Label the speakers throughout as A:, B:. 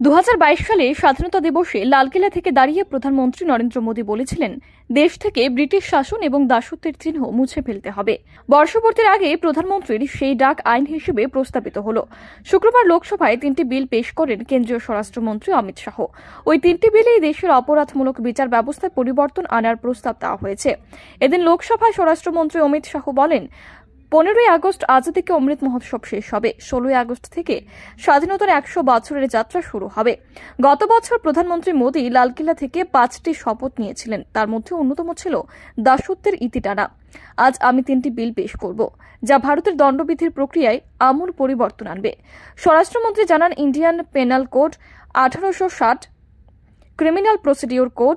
A: 2022 সালে স্বাধীনতা দিবসে লালকেল্লা থেকে দাঁড়িয়ে প্রধানমন্ত্রী নরেন্দ্র মোদী বলেছিলেন, দেশ থেকে ব্রিটিশ শাসন এবং দাসত্বের চিহ্ন মুছে ফেলতে হবে। বর্ষপূর্তির আগে প্রধানমন্ত্রীর সেই ডাক আইন হিসেবে প্রস্তাবিত হল। শুক্রবার লোকসভায় 3টি বিল পেশ করেন কেন্দ্রীয় স্বরাষ্ট্রমন্ত্রী অমিত শাহ। ওই 3টি বিলেই দেশের অপরাধমূলক বিচার ব্যবস্থায় পরিবর্তন আনার প্রস্তাব দেওয়া হয়েছে। এদিন লোকসভায় স্বরাষ্ট্রমন্ত্রী অমিত শাহ বলেন, 15ই আগস্ট আজাদী কে অমৃত মহোৎসব শেষ হবে। 16ই আগস্ট থেকে স্বাধীনতার 100 বছরের যাত্রা শুরু হবে। গত বছর প্রধানমন্ত্রী মোদী লালকেল্লা থেকে 5টি শপথ নিয়েছিলেন, তার মধ্যে অন্যতম ছিল দাসত্বের ইতি টানা। আজ আমি 3টি বিল পেশ করব, যা ভারতের দণ্ডবিধির প্রক্রিয়ায় আমূল পরিবর্তন আনবে। স্বরাষ্ট্রমন্ত্রী জানান, Indian penal code 1860, criminal procedure code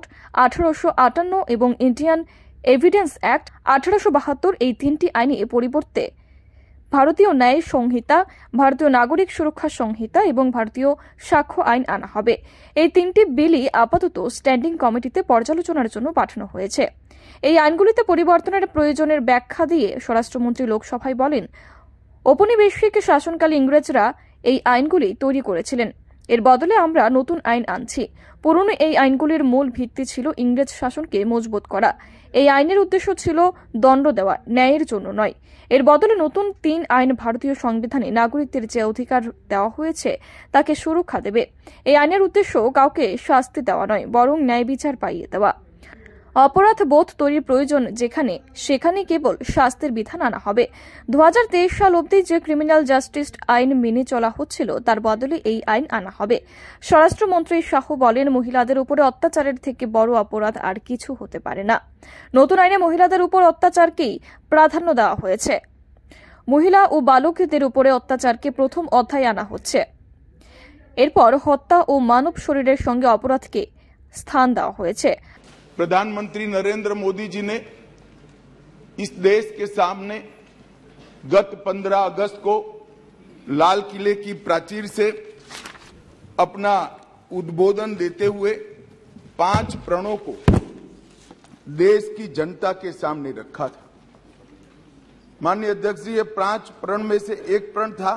A: 1858 এবং ইন্ডিয়ান এভিডেন্স অ্যাক্ট 1872 এই 3টি আইনে পরিবর্তে ভারতীয় ন্যায় সংহিতা, ভারতীয় নাগরিক সুরক্ষা সংহিতা এবং ভারতীয় সাক্ষ্য আইন আনা হবে। এই 3টি বিলই আপাতত স্ট্যান্ডিং কমিটিতে পর্যালোচনার জন্য পাঠানো হয়েছে। এই আইনগুলিতে পরিবর্তনের প্রয়োজনের ব্যাখ্যা দিয়ে স্বরাষ্ট্রমন্ত্রী লোকসভায় বলেন, ঔপনিবেশিক শাসনকালে ইংরেজরা এই আইনগুলি তৈরি করেছিলেন। এর বদলে আমরা নতুন আইন আনছি। পুরনো এই আইনগুলির মূল ভিত্তি ছিল ইংরেজ শাসনকে মজবুত করা। এই আইনের উদ্দেশ্য ছিল দণ্ড দেওয়া, ন্যায়ের জন্য নয়। এর বদলে নতুন 3 আইন ভারতীয় সংবিধানে নাগরিকদের যে অধিকার দেওয়া হয়েছে তাকে সুরক্ষা দেবে। এই আইনের উদ্দেশ্য কাউকে শাস্তি দেওয়া নয়, বরং ন্যায় বিচার পাইয়ে দেওয়া। অপরাধ বোধ তৈরির প্রয়োজন যেখানে, সেখানে কেবল শাস্তির বিধান আনা হবে। 2023 সাল অবধি যে ক্রিমিনাল জাস্টিস আইন মেনে চলা হচ্ছিল, তার বদলে এই আইন আনা হবে। স্বরাষ্ট্রমন্ত্রী শাহ বলেন, মহিলাদের উপরে অত্যাচারের থেকে বড় অপরাধ আর কিছু হতে পারে না। নতুন আইনে মহিলাদের উপর অত্যাচারকেই প্রাধান্য দেওয়া হয়েছে। মহিলা ও বালকদের উপরে অত্যাচারকে প্রথম অধ্যায়ে আনা হচ্ছে। এরপর হত্যা ও মানব শরীরের সঙ্গে অপরাধকে স্থান দেওয়া হয়েছে।
B: प्रधानमंत्री नरेंद्र मोदी जी ने इस देश के सामने गत 15 अगस्त को लाल किले की प्राचीर से अपना उद्बोधन देते हुए 5 प्रणों को देश की जनता के सामने रखा था। माननीय अध्यक्ष जी, ये 5 प्रण में से एक प्रण था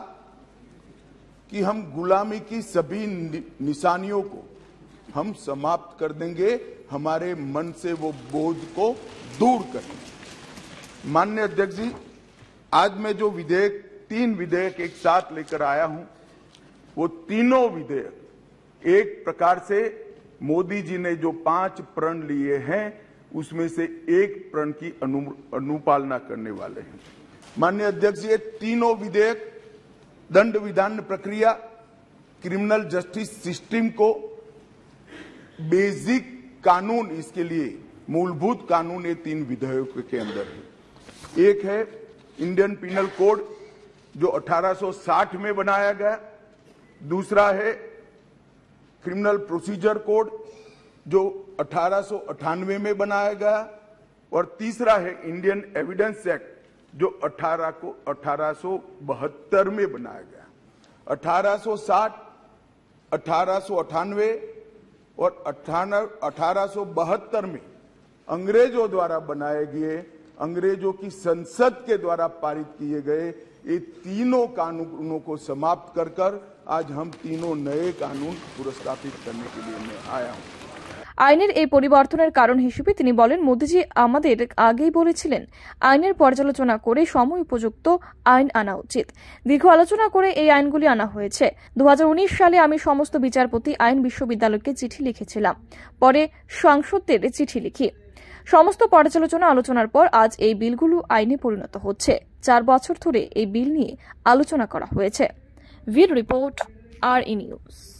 B: कि हम गुलामी की सभी निशानियों को हम समाप्त कर देंगे, हमारे मन से वो बोझ को दूर करेंगे। माननीय अध्यक्ष जी, आज मैं जो 3 विधेयक एक साथ लेकर आया हूं, वो तीनों विधेयक एक प्रकार से मोदी जी ने जो 5 प्रण लिए हैं, उसमें से एक प्रण की अनुपालना करने वाले हैं। माननीय अध्यक्ष जी, ये तीनों विधेयक दंड विधान प्रक्रिया, क्रिमिनल जस्टिस सिस्टम को बेसिक कानून, इसके लिए मूलभूत कानून ये 3 विधेयकों के अंदर है। एक है इंडियन पिनल कोड जो 1860 में बनाया गया, दूसरा है क्रिमिनल प्रोसीजर कोड जो 1898 में बनाया गया, और तीसरा है इंडियन एविडेंस एक्ट जो 1872 में बनाया गया। 1860, 1898 और 1872 में अंग्रेजों द्वारा बनाए गए, अंग्रेजों की संसद के द्वारा पारित किए गए ये तीनों कानूनों को समाप्त कर आज हम तीनों नए कानून पुरस्कृत करने के लिए मैं आया हूं।
A: আইনের এই পরিবর্তনের কারণ হিসেবে তিনি বলেন, মোদীজি আমাদের আগেই বলেছিলেন, আইনের পর্যালোচনা করে সময় উপযুক্ত আইন আনা উচিত। দীর্ঘ আলোচনা করে এই আইনগুলি আনা হয়েছে। 2019 সালে আমি সমস্ত বিচারপতি আইন বিশ্ববিদ্যালয়কে চিঠি লিখেছিলাম, পরে সাংসদদের চিঠি লিখি। সমস্ত পর্যালোচনা আলোচনার পর আজ এই বিলগুলো আইনে পরিণত হচ্ছে। 4 বছর ধরে এই বিল নিয়ে আলোচনা করা হয়েছে। Video report, RE news.